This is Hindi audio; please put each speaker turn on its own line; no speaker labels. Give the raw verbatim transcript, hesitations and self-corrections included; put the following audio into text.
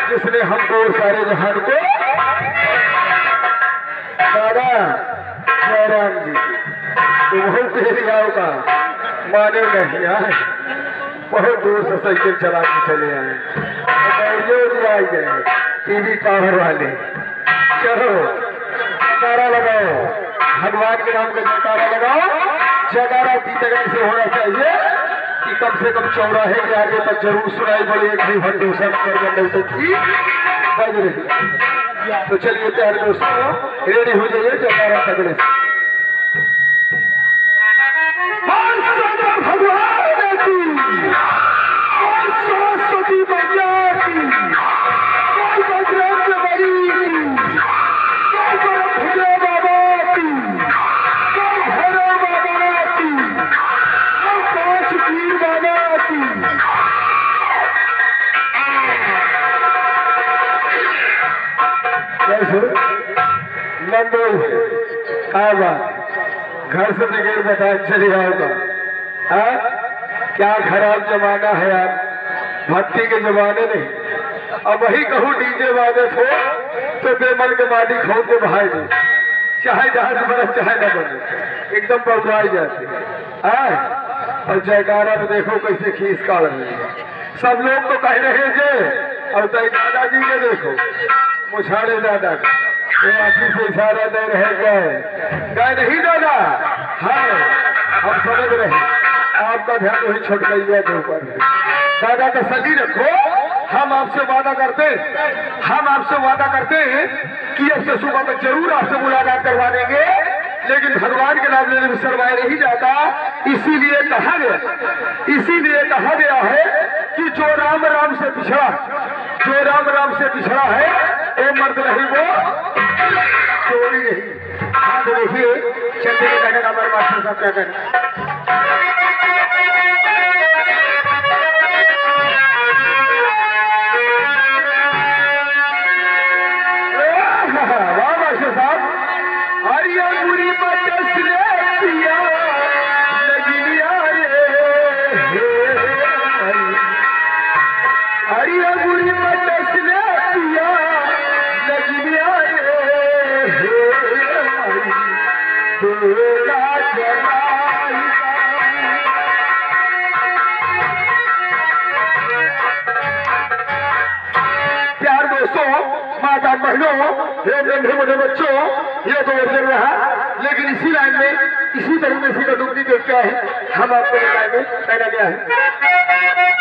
जिसने हमको सारे जहान को। दादा जयराम जी तुम पेरियाओं का माने नहीं आए, बहुत दूर से साइकिल चला के चले आए, जी आई गए टीवी पावर वाले। चलो जयकारा लगाओ, भगवान के नाम का जयकारा लगाओ। जयकारा दीदगन से होना चाहिए कि कम से कम चौराहे के आगे तक जरूर सुनाई पड़ी एक भी भंडूषण कर की बज रही। तो चलिए प्यारे दोस्तों रेडी हो जाइए जयकारा तगड़े से। भगवान की सरस्वती मैया की बजरंग बली की भोले बाबा की भैरव बाबा की पांच पीर बाबा की। कैसे मंदिर क्या बात घर से निकल बताए चली आओगा। क्या खराब जमाना है यार, भक्ति के जमाने नहीं। अब वही कहूँ डीजे वादत हो तो बेमन के माटी खोद के बहाई दे, चाहे जहां से बना चाहे न बने, एकदम बउराई जाती है। और जयकारा में देखो कैसे खींच काढ़ रही है। सब लोग तो कह रहे जे और तय दादाजी के देखो मुछाड़े दादा का आखिर से इशारा दे रहे गए गए नहीं दादा। हाँ हम समझ रहे आपका ध्यान वही छटकैया के ऊपर है। दादा का सही रखो। हम आपसे वादा करते हम आपसे वादा करते हैं कि अब से सुबह तक जरूर आपसे मुलाकात करवा देंगे, लेकिन भगवान के नाम लेने में शर्माया नहीं जाता। इसीलिए कहा गया इसीलिए कहा गया है कि जो राम राम से पिछड़ा जो राम राम से पिछड़ा है वो मर्द नहीं, वो चोरी नहीं। हाँ तो देखिए चलते के कहने का हमारे मास्टर साहब क्या करें। वाह मास्टर साहब, हरिया बुरी बदस ले पिया लगिया रे, हरिया बुरी बदस ले पिया लगिया रे, तेरा जमाई। प्यार दोस्तों, माता बहनों, हे नन्हे मुन्ने बच्चों, ये तो वर्जन रहा, लेकिन इसी लाइन में इसी तरीके से डुप्लीकेट क्या है हम आपको बताएंगे। पहला क्या है